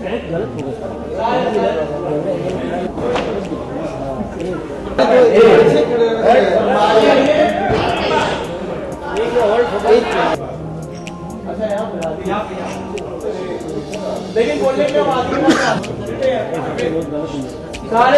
लेकिन बोलने के बाद सारे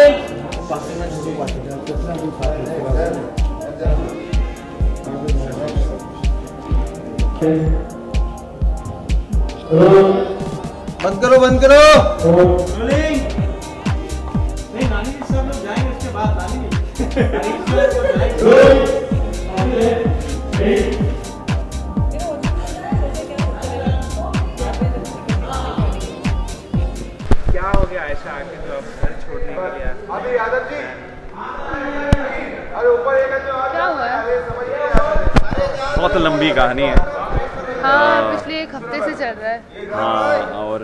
बंद करो बंद करो। नहीं नानी जी सब लोग जाएंगे उसके बाद नानी क्या हो गया ऐसा आके तो अब घर छोड़ने के लिए अभी यादव जी अरे ऊपर एक क्या हुआ है? बहुत लंबी कहानी है। हाँ पिछले एक हफ्ते से चल रहा है। हाँ और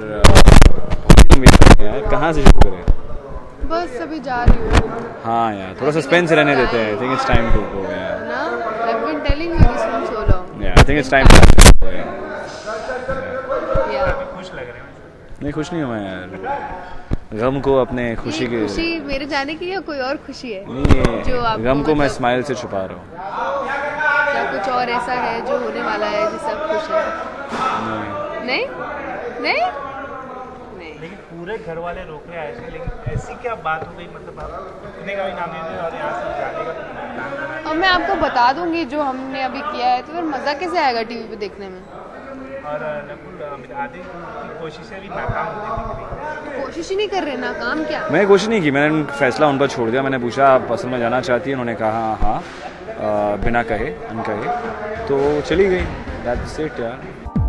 कहाँ से शुरू करें? बस अभी जा रही हूँ हाँ यार थोड़ा सस्पेंस रहने देते हैं। I think it's time to go यार। ना। I've been telling you this from so long. Yeah, I think it's time to go यार। Yeah. खुश लग रहे हैं। नहीं खुश नहीं हूँ मैं यार। गम को अपने खुशी के खुशी मेरे जाने की या कोई और खुशी है? नहीं जो आपको गम को मैं मतलब- स्माइल से छुपा रहा हूँ। क्या कुछ और ऐसा है जो होने वाला है जिससे आप खुश हैं? नहीं नहीं नहीं। लेकिन पूरे घर वाले रोक रहे हैं ऐसे, लेकिन ऐसी क्या बात हो गई मतलब आप रुकने का भी नाम नहीं दे और यहाँ से जाने का प्लान बना। और मैं आपको बता दूंगी जो हमने अभी किया है, तो फिर मज़ा कैसे आएगा टीवी पे देखने में? और नकुल आदि की कोशिशें भी नाकाम होती थी। कोशिश ही नहीं कर रहे ना, काम क्या? मैंने कोशिश नहीं की। मैंने फैसला उन पर छोड़ दिया। मैंने पूछा आप असल में जाना चाहती है? उन्होंने कहा हाँ बिना कहे अनकहे तो चली गई। दैट्स इट यार।